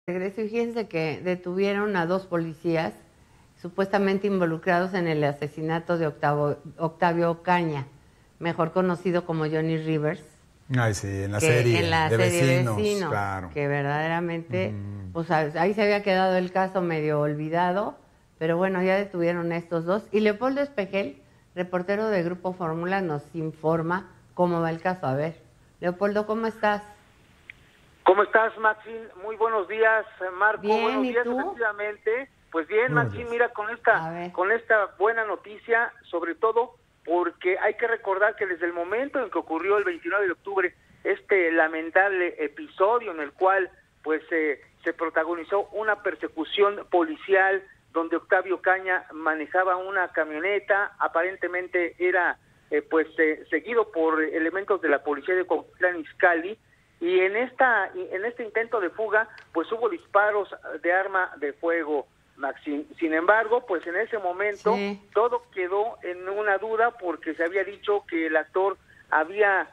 Regreso y fíjense que detuvieron a 2 policías supuestamente involucrados en el asesinato de Octavio Ocaña, mejor conocido como Johnny Rivers. Ay, sí, en la que serie, en la de serie vecinos, claro. que verdaderamente, pues ahí se había quedado el caso medio olvidado, pero bueno, ya detuvieron a estos 2. Y Leopoldo Espejel, reportero de Grupo Fórmula, nos informa cómo va el caso. A ver, Leopoldo, ¿cómo estás? ¿Cómo estás, Maxine? Muy buenos días, Marco. Bien, buenos ¿y días, tú? efectivamente. Pues bien, Maxine, mira, con esta buena noticia, sobre todo porque hay que recordar que desde el momento en que ocurrió el 29 de octubre este lamentable episodio en el cual pues se protagonizó una persecución policial donde Octavio Ocaña manejaba una camioneta, aparentemente era seguido por elementos de la policía de Cuautitlán Izcalli, y en este intento de fuga pues hubo disparos de arma de fuego, Maxine. Sin embargo, pues en ese momento todo quedó en una duda porque se había dicho que el actor había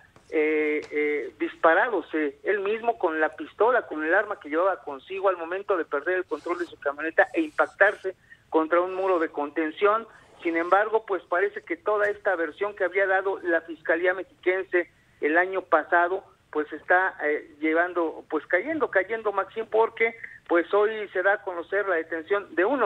disparado él mismo con la pistola, con el arma que llevaba consigo al momento de perder el control de su camioneta e impactarse contra un muro de contención. Sin embargo, pues parece que toda esta versión que había dado la Fiscalía Mexiquense el año pasado pues está cayendo, Maxine, porque pues hoy se da a conocer la detención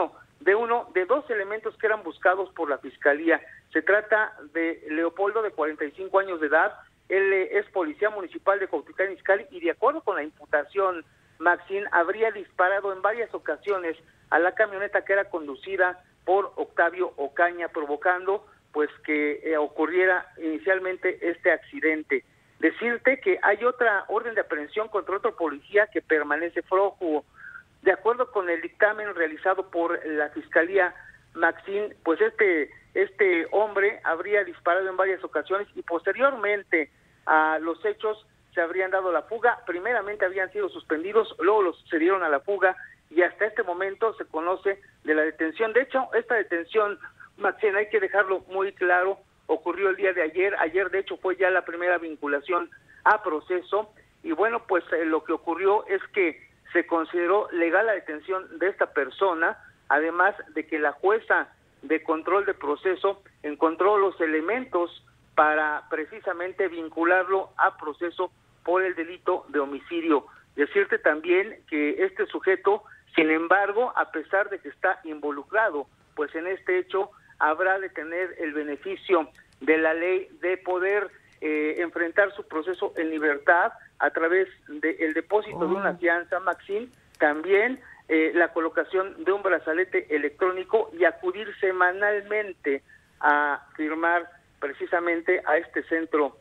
de 2 elementos que eran buscados por la Fiscalía. Se trata de Leopoldo, de 45 años de edad. Él es policía municipal de Cuautitlán Izcalli y de acuerdo con la imputación, Maxine, habría disparado en varias ocasiones a la camioneta que era conducida por Octavio Ocaña, provocando pues que ocurriera inicialmente este accidente. Decirte que hay otra orden de aprehensión contra otro policía que permanece prófugo. De acuerdo con el dictamen realizado por la Fiscalía, Maxine, pues este hombre habría disparado en varias ocasiones y posteriormente a los hechos se habrían dado la fuga. Primeramente habían sido suspendidos, luego se dieron a la fuga y hasta este momento se conoce de la detención. De hecho, esta detención, Maxine, hay que dejarlo muy claro, ocurrió el día de ayer. Ayer, de hecho, fue ya la primera vinculación a proceso. Y bueno, pues lo que ocurrió es que se consideró legal la detención de esta persona, además de que la jueza de control de proceso encontró los elementos para precisamente vincularlo a proceso por el delito de homicidio. Decirte también que este sujeto, sin embargo, a pesar de que está involucrado pues en este hecho, habrá de tener el beneficio de la ley de poder enfrentar su proceso en libertad a través del depósito de una fianza, Maxine, también la colocación de un brazalete electrónico y acudir semanalmente a firmar precisamente a este centro,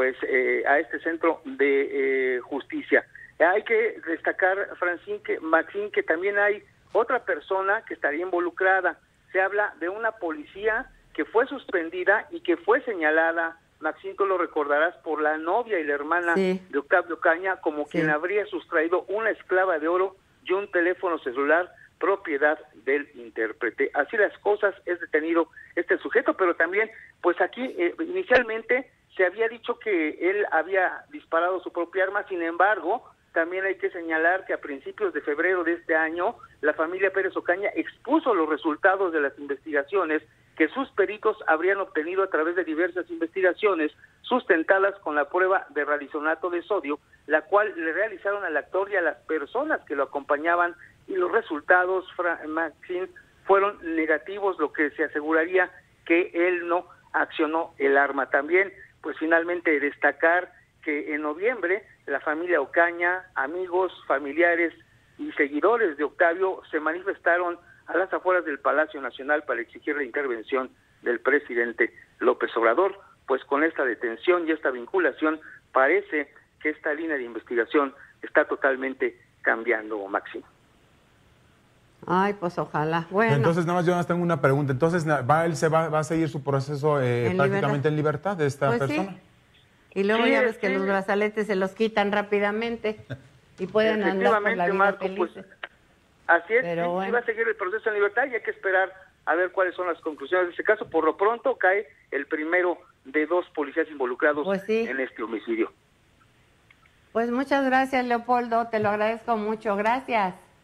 de justicia. Hay que destacar, Maxine, que también hay otra persona que estaría involucrada. Se habla de una policía que fue suspendida y que fue señalada, Maxine, tú lo recordarás, por la novia y la hermana de Octavio Ocaña como quien habría sustraído una esclava de oro y un teléfono celular propiedad del intérprete. Así las cosas, es detenido este sujeto, pero también, pues aquí inicialmente se había dicho que él había disparado su propia arma. Sin embargo, también hay que señalar que a principios de febrero de este año, la familia Pérez Ocaña expuso los resultados de las investigaciones que sus peritos habrían obtenido a través de diversas investigaciones sustentadas con la prueba de radisonato de sodio, la cual le realizaron al actor y a las personas que lo acompañaban, y los resultados, Maxine, fueron negativos, lo que se aseguraría que él no accionó el arma. También, pues finalmente destacar que en noviembre la familia Ocaña, amigos, familiares y seguidores de Octavio se manifestaron a las afueras del Palacio Nacional para exigir la intervención del presidente López Obrador. Pues con esta detención y esta vinculación parece que esta línea de investigación está totalmente cambiando, Máximo. Ay, pues ojalá. Bueno. Entonces, nada más yo tengo una pregunta. Entonces, él va a seguir su proceso prácticamente en libertad de esta persona. Sí. Y luego ya ves que los brazaletes se los quitan rápidamente y pueden andar por la vida Marco, felices. Pues, así es, pero bueno, sí va a seguir el proceso en libertad y hay que esperar a ver cuáles son las conclusiones de ese caso. Por lo pronto cae el primero de 2 policías involucrados en este homicidio. Pues muchas gracias, Leopoldo, te lo agradezco mucho, gracias.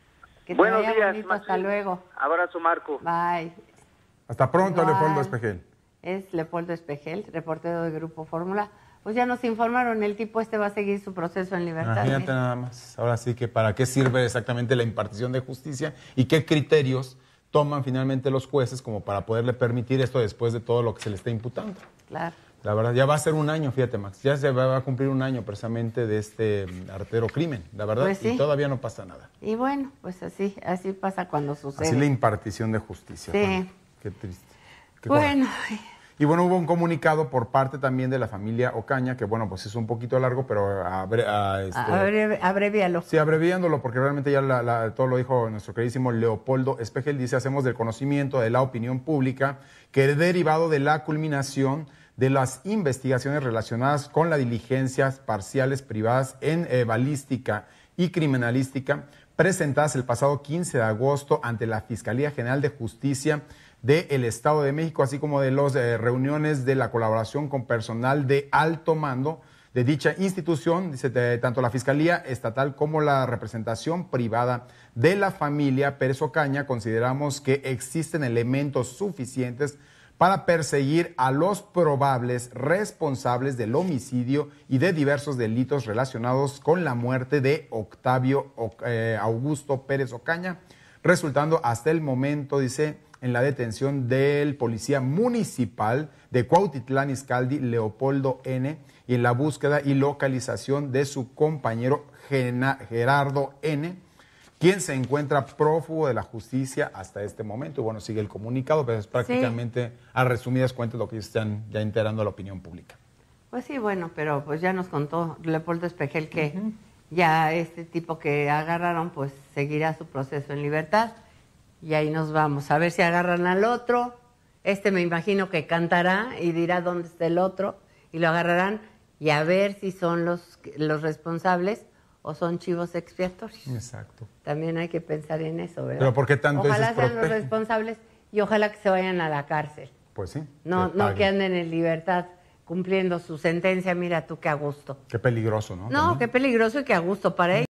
Que te Buenos vaya días, bonito. Hasta Maxine. luego. Abrazo, Marco. Bye. Hasta pronto, Igual. Leopoldo Espejel. Es Leopoldo Espejel, reportero de Grupo Fórmula. Pues ya nos informaron, el tipo este va a seguir su proceso en libertad. Imagínate nada más. Ahora sí que para qué sirve exactamente la impartición de justicia y qué criterios toman finalmente los jueces como para poderle permitir esto después de todo lo que se le está imputando. Claro. La verdad, ya va a ser un año, fíjate, Max. Ya se va a cumplir un año precisamente de este artero crimen, la verdad, Pues sí. y todavía no pasa nada. Y bueno, pues así pasa cuando sucede. Así la impartición de justicia. Sí. Juan. Qué triste. Qué Bueno, Y bueno, hubo un comunicado por parte también de la familia Ocaña, que bueno, pues es un poquito largo, pero abrevíalo. sí, abreviándolo, porque realmente ya todo lo dijo nuestro queridísimo Leopoldo Espejel. Dice, hacemos del conocimiento de la opinión pública que derivado de la culminación de las investigaciones relacionadas con las diligencias parciales privadas en balística y criminalística presentadas el pasado 15 de agosto ante la Fiscalía General de Justicia del Estado de México, así como de las reuniones de la colaboración con personal de alto mando de dicha institución, dice, tanto la Fiscalía Estatal como la representación privada de la familia Pérez Ocaña, consideramos que existen elementos suficientes para perseguir a los probables responsables del homicidio y de diversos delitos relacionados con la muerte de Octavio Augusto Pérez Ocaña, resultando hasta el momento, dice, en la detención del policía municipal de Cuautitlán Izcalli, Leopoldo N., y en la búsqueda y localización de su compañero Gerardo N., quien se encuentra prófugo de la justicia hasta este momento. Y bueno, sigue el comunicado, pero es prácticamente a resumidas cuentas lo que están ya enterando a la opinión pública. Pues sí, bueno, pero pues ya nos contó Leopoldo Espejel que ya este tipo que agarraron pues seguirá su proceso en libertad. Y ahí nos vamos, a ver si agarran al otro. Este me imagino que cantará y dirá dónde está el otro. Y lo agarrarán y a ver si son los responsables o son chivos expiatorios. Exacto. También hay que pensar en eso, ¿verdad? Pero ¿por qué tanto ojalá esos sean los protegen? responsables y ojalá que se vayan a la cárcel. Pues sí. No que anden en libertad cumpliendo su sentencia. Mira tú qué a gusto. Qué peligroso, ¿no? No, También. qué peligroso y qué a gusto para ellos.